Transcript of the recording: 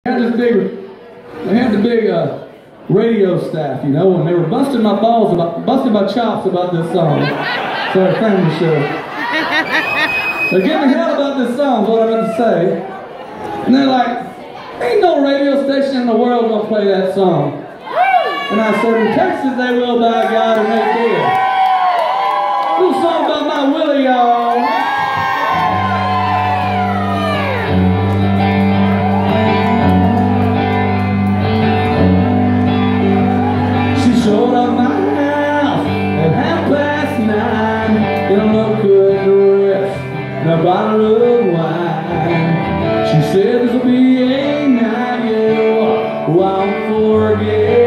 They had the big radio staff, you know, and they were busting my chops about this song. Sorry, family show. They're giving hell about this song, is what I'm about to say. And they're like, ain't no radio station in the world gonna play that song. And I said, in Texas they will, by God, and they did. Little song about my Willie, y'all. Showed up my house at 9:30 in a local dress and a bottle of wine. She said this will be a night you won't forget.